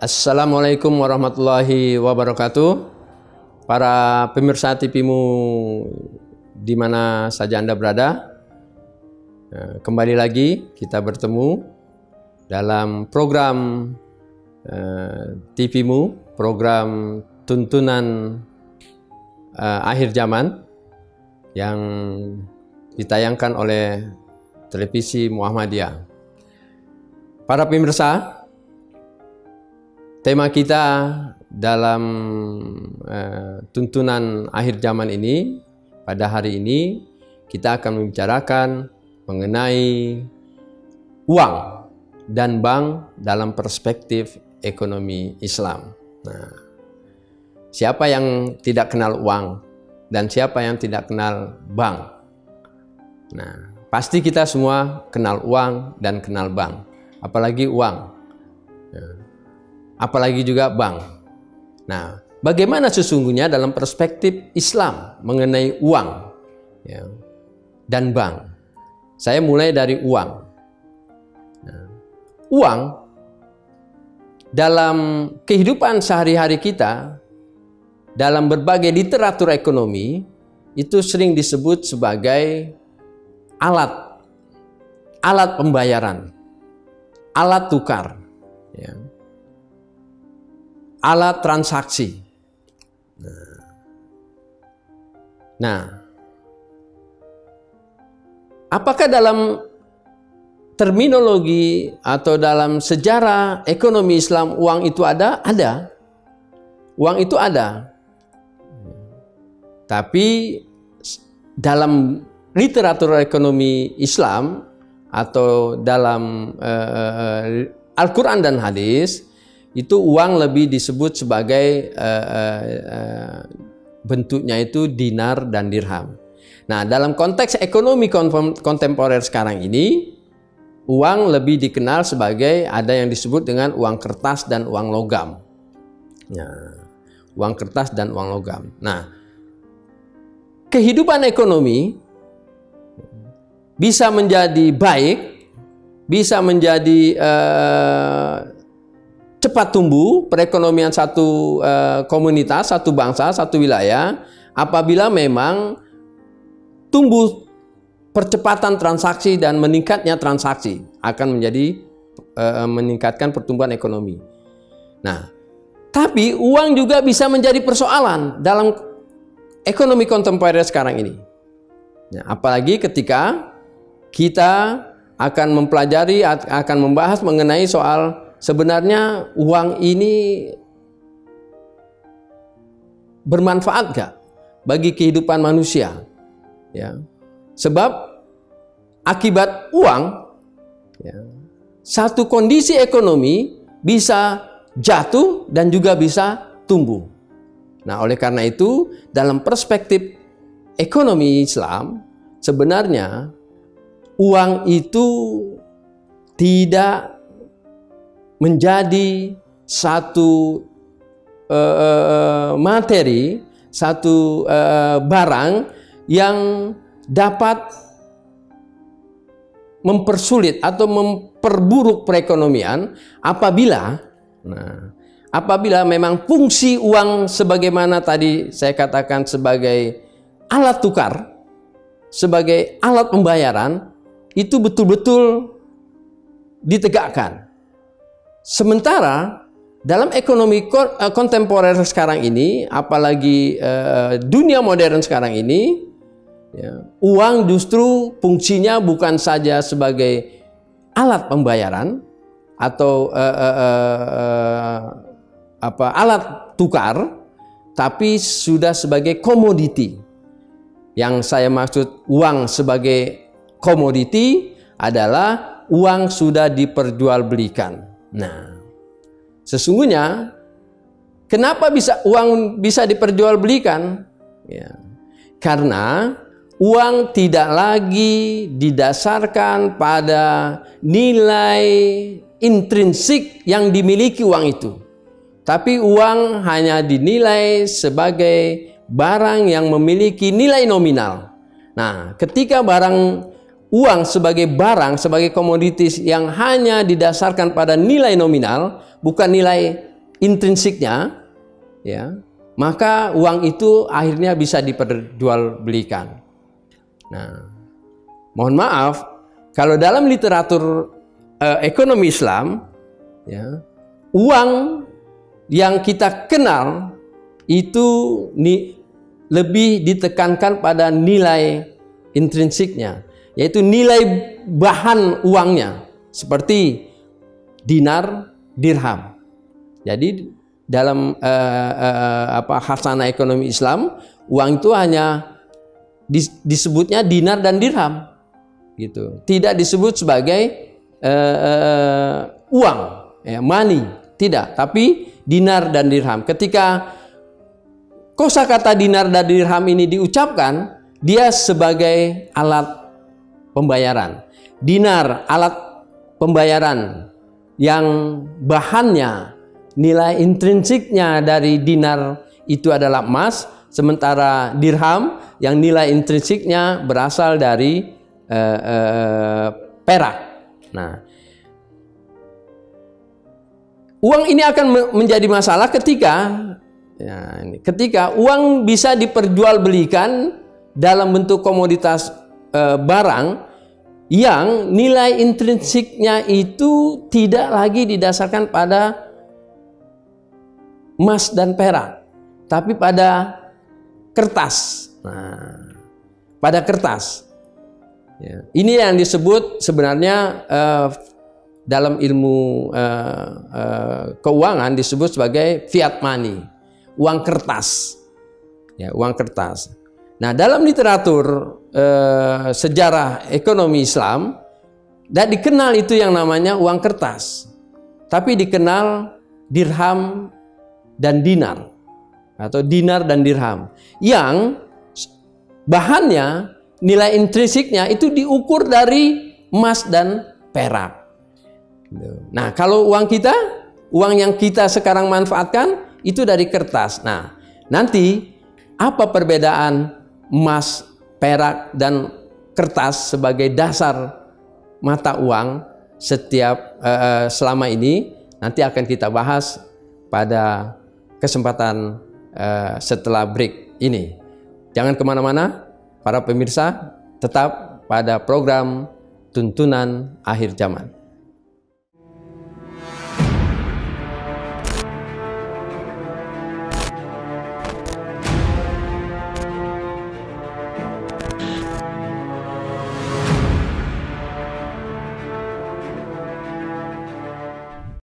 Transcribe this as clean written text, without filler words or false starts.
Assalamualaikum warahmatullahi wabarakatuh. Para pemirsa TV-mu di mana saja Anda berada, kembali lagi kita bertemu dalam program TV-mu, program tuntunan akhir zaman yang ditayangkan oleh televisi Muhammadiyah. Para pemirsa, tema kita dalam tuntunan akhir zaman ini, pada hari ini kita akan membicarakan mengenai uang dan bank dalam perspektif ekonomi Islam. Nah, siapa yang tidak kenal uang dan siapa yang tidak kenal bank? Nah, pasti kita semua kenal uang dan kenal bank, apalagi uang. Nah, apalagi juga bank. Nah, bagaimana sesungguhnya dalam perspektif Islam mengenai uang dan bank? Saya mulai dari uang. Nah, uang dalam kehidupan sehari-hari kita, dalam berbagai literatur ekonomi, itu sering disebut sebagai alat pembayaran, alat tukar, alat transaksi. Nah, apakah dalam terminologi atau dalam sejarah ekonomi Islam uang itu ada? Ada. Uang itu ada. Tapi dalam literatur ekonomi Islam atau dalam Al-Quran dan hadis, itu uang lebih disebut sebagai bentuknya itu dinar dan dirham. Nah, dalam konteks ekonomi kontemporer sekarang ini, uang lebih dikenal sebagai ada yang disebut dengan uang kertas dan uang logam. Nah, uang kertas dan uang logam. Nah, kehidupan ekonomi bisa menjadi baik, bisa menjadi cepat tumbuh perekonomian satu komunitas, satu bangsa, satu wilayah apabila memang tumbuh percepatan transaksi dan meningkatnya transaksi akan menjadi meningkatkan pertumbuhan ekonomi. Nah, tapi uang juga bisa menjadi persoalan dalam ekonomi kontemporer sekarang ini. Nah, apalagi ketika kita akan mempelajari, akan membahas mengenai soal sebenarnya uang ini bermanfaat gak bagi kehidupan manusia? Ya. Sebab akibat uang, satu kondisi ekonomi bisa jatuh dan juga bisa tumbuh. Nah, oleh karena itu, dalam perspektif ekonomi Islam, sebenarnya uang itu tidak menjadi satu materi, satu barang yang dapat mempersulit atau memperburuk perekonomian apabila memang fungsi uang sebagaimana tadi saya katakan sebagai alat tukar, sebagai alat pembayaran, itu betul-betul ditegakkan. Sementara dalam ekonomi kontemporer sekarang ini, apalagi dunia modern sekarang ini, uang justru fungsinya bukan saja sebagai alat pembayaran atau alat tukar, tapi sudah sebagai komoditi. Yang saya maksud uang sebagai komoditi adalah uang sudah diperjualbelikan. Nah, sesungguhnya kenapa uang bisa diperjualbelikan? Karena uang tidak lagi didasarkan pada nilai intrinsik yang dimiliki uang itu, tapi uang hanya dinilai sebagai barang yang memiliki nilai nominal. Nah, ketika uang sebagai barang, sebagai komoditis yang hanya didasarkan pada nilai nominal, bukan nilai intrinsiknya, ya, maka uang itu akhirnya bisa diperjualbelikan. Nah, mohon maaf, kalau dalam literatur ekonomi Islam, ya, uang yang kita kenal itu lebih ditekankan pada nilai intrinsiknya, yaitu nilai bahan uangnya, seperti dinar, dirham. Jadi dalam khasanah ekonomi Islam, uang itu hanya disebutnya dinar dan dirham, gitu. Tidak disebut sebagai uang, ya, money, tidak. Tapi dinar dan dirham. Ketika kosakata dinar dan dirham ini diucapkan, dia sebagai alat pembayaran. Dinar, alat pembayaran yang bahannya, nilai intrinsiknya dari dinar itu adalah emas, sementara dirham yang nilai intrinsiknya berasal dari perak. Nah, uang ini akan menjadi masalah ketika uang bisa diperjualbelikan dalam bentuk komoditas barang yang nilai intrinsiknya itu tidak lagi didasarkan pada emas dan perak, tapi pada kertas. Nah, pada kertas. Ya, ini yang disebut sebenarnya dalam ilmu keuangan disebut sebagai fiat money, uang kertas. Ya, uang kertas. Nah, dalam literatur sejarah ekonomi Islam, tidak dikenal itu yang namanya uang kertas, tapi dikenal dirham dan dinar, atau dinar dan dirham, yang bahannya, nilai intrinsiknya itu diukur dari emas dan perak. Nah, kalau uang kita, uang yang kita sekarang manfaatkan itu dari kertas. Nah, nanti apa perbedaan emas, perak, dan kertas sebagai dasar mata uang selama ini, nanti akan kita bahas pada kesempatan setelah break ini. Jangan kemana-mana, para pemirsa, tetap pada program Tuntunan Akhir Zaman.